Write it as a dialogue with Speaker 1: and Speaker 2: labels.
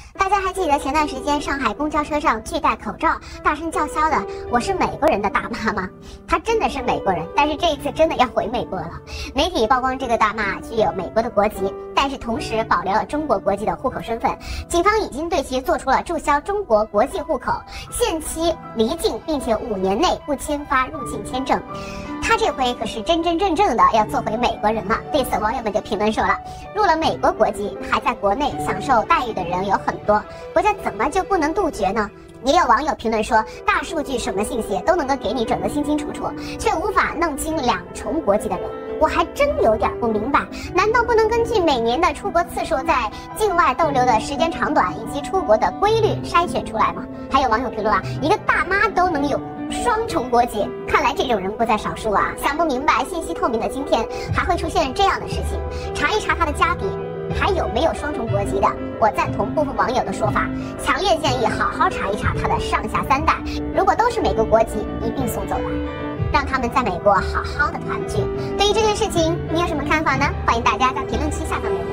Speaker 1: 大家还记得前段时间上海公交车上拒戴口罩、大声叫嚣的"我是美国人"的大妈吗？她真的是美国人，但是这一次真的要回美国了。媒体曝光这个大妈具有美国的国籍，但是同时保留了中国国籍的户口身份。警方已经对其做出了注销中国国际户口、限期离境，并且5年内不签发入境签证。他这回可是真真正正的要做回美国人了。对此，网友们就评论说了，入了美国国籍还在国内享受待遇的人有很多，国家怎么就不能杜绝呢？也有网友评论说，大数据什么信息都能够给你整得清清楚楚，却无法弄清2重国籍的人。我还真有点不明白，难道不能根据每年的出国次数、在境外逗留的时间长短以及出国的规律筛选出来吗？还有网友评论一个大妈都能有双重国籍，看来这种人不在少数啊！想不明白，信息透明的今天还会出现这样的事情，查一查他的家底还有没有双重国籍的。我赞同部分网友的说法，强烈建议好好查一查他的上下3代，如果都是美国国籍，一并送走吧，让他们在美国好好的团聚。对于这件事情，你有什么看法呢？欢迎大家在评论区下方留言。